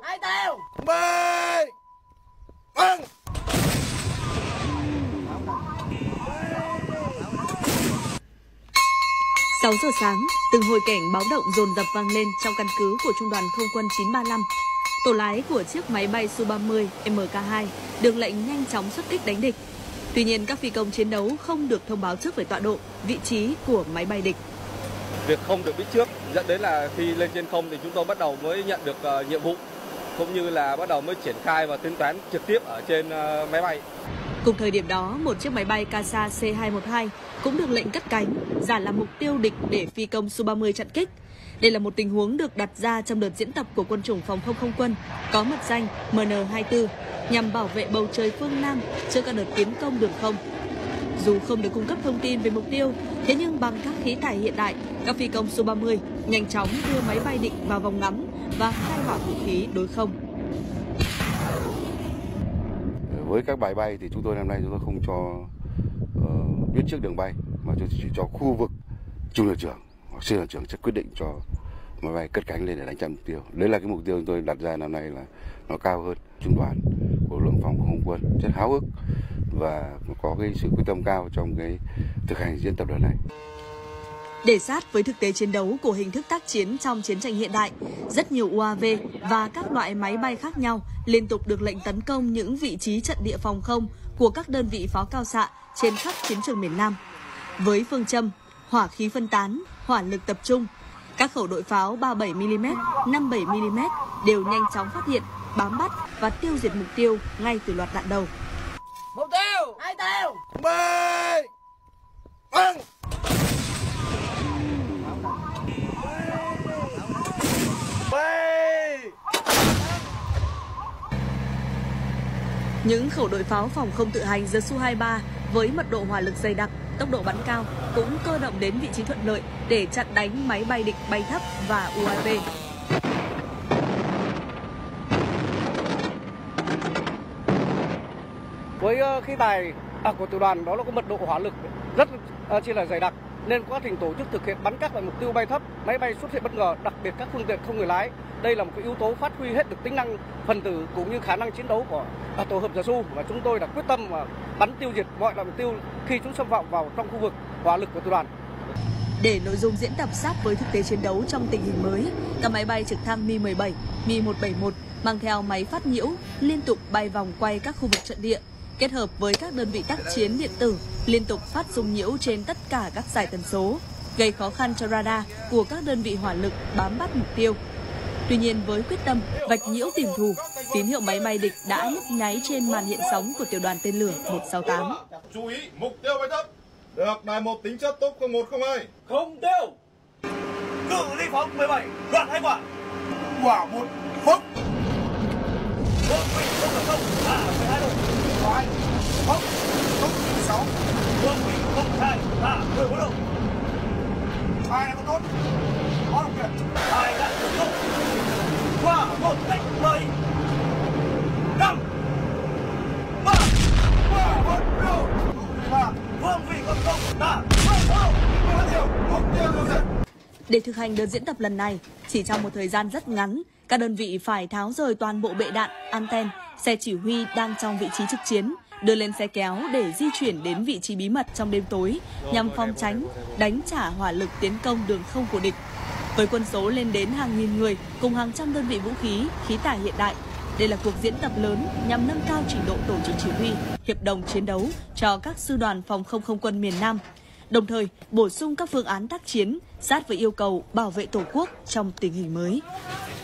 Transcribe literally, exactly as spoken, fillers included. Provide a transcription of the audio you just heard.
Hai tiêu. Mười. Vâng. sáu giờ sáng, từng hồi cảnh báo động dồn dập vang lên trong căn cứ của Trung đoàn Không quân chín ba lăm. Tổ lái của chiếc máy bay Su ba mươi M K hai được lệnh nhanh chóng xuất kích đánh địch. Tuy nhiên, các phi công chiến đấu không được thông báo trước về tọa độ, vị trí của máy bay địch. Việc không được biết trước dẫn đến là khi lên trên không thì chúng tôi bắt đầu mới nhận được uh, nhiệm vụ, cũng như là bắt đầu mới triển khai và tính toán trực tiếp ở trên uh, máy bay. Cùng thời điểm đó, một chiếc máy bay Casa C hai một hai cũng được lệnh cất cánh, giả làm mục tiêu địch để phi công Su ba mươi chặn kích. Đây là một tình huống được đặt ra trong đợt diễn tập của quân chủng phòng không không quân, có mật danh M N hai mươi tư, nhằm bảo vệ bầu trời phương Nam trước các đợt tiến công đường không. Dù không được cung cấp thông tin về mục tiêu, thế nhưng bằng các khí tải hiện đại, các phi công Su ba mươi nhanh chóng đưa máy bay địch vào vòng ngắm và khai hỏa vũ khí đối không. Với các bài bay thì chúng tôi năm nay chúng tôi không cho uh, biết trước đường bay, mà chỉ cho khu vực trung đoàn trưởng hoặc sư đoàn trưởng sẽ quyết định cho máy bay cất cánh lên để đánh chặn mục tiêu. Đấy là cái mục tiêu chúng tôi đặt ra năm nay, là nó cao hơn. Trung đoàn của lực lượng phòng không quân rất háo hức và có cái sự quyết tâm cao trong cái thực hành diễn tập lần này. Để sát với thực tế chiến đấu của hình thức tác chiến trong chiến tranh hiện đại, rất nhiều U A V và các loại máy bay khác nhau liên tục được lệnh tấn công những vị trí trận địa phòng không của các đơn vị pháo cao xạ trên khắp chiến trường miền Nam. Với phương châm hỏa khí phân tán, hỏa lực tập trung, các khẩu đội pháo ba mươi bảy mi li mét, năm mươi bảy mi li mét đều nhanh chóng phát hiện, bám bắt và tiêu diệt mục tiêu ngay từ loạt đạn đầu. Một tiêu, hai tiêu. Mười. Vâng. Những khẩu đội pháo phòng không tự hành The Su hai mươi ba với mật độ hỏa lực dày đặc, tốc độ bắn cao cũng cơ động đến vị trí thuận lợi để chặn đánh máy bay địch bay thấp và U A V. Với khí tài à, của tiểu đoàn đó là có mật độ hỏa lực rất uh, chỉ là dày đặc, nên quá trình tổ chức thực hiện bắn các loại mục tiêu bay thấp, máy bay xuất hiện bất ngờ, đặc biệt các phương tiện không người lái. Đây là một cái yếu tố phát huy hết được tính năng phần tử cũng như khả năng chiến đấu của à, tổ hợp The Su, và chúng tôi đã quyết tâm mà bắn tiêu diệt mọi loại mục tiêu khi chúng xâm phạm vào trong khu vực hỏa lực của tiểu đoàn. Để nội dung diễn tập sát với thực tế chiến đấu trong tình hình mới, các máy bay trực thăng Mi mười bảy, Mi một bảy một mang theo máy phát nhiễu liên tục bay vòng quay các khu vực trận địa, kết hợp với các đơn vị tác chiến điện tử liên tục phát rung nhiễu trên tất cả các dải tần số, gây khó khăn cho radar của các đơn vị hỏa lực bám bắt mục tiêu. Tuy nhiên, với quyết tâm vạch nhiễu tìm thù, tín hiệu máy bay địch đã nhấp nháy trên màn hiện sóng của tiểu đoàn tên lửa một sáu tám. Chú ý, mục tiêu bay thấp. Được, đài một tính chất tốc không một không hai. Không tiêu. Cự ly phóng mười bảy, đoạn hai quả. Quả một phóng. Vương vị không được không, thả mười hai độ. Phải. Phóng. Tốc sáu. Vương vị không hai, thả mười bốn độ. Hai này có tốt. Có đồng kiện. Hai đã được không. Quả một cách mười. Năm. Ba. Ba. Một độ. Ba. Vương vị không không, thả. Để thực hành đợt diễn tập lần này, chỉ trong một thời gian rất ngắn, các đơn vị phải tháo rời toàn bộ bệ đạn, anten, xe chỉ huy đang trong vị trí trực chiến, đưa lên xe kéo để di chuyển đến vị trí bí mật trong đêm tối, nhằm phòng tránh, đánh trả hỏa lực tiến công đường không của địch. Với quân số lên đến hàng nghìn người cùng hàng trăm đơn vị vũ khí, khí tải hiện đại, đây là cuộc diễn tập lớn nhằm nâng cao trình độ tổ chức chỉ huy, hiệp đồng chiến đấu cho các sư đoàn phòng không không quân miền Nam, đồng thời bổ sung các phương án tác chiến sát với yêu cầu bảo vệ Tổ quốc trong tình hình mới.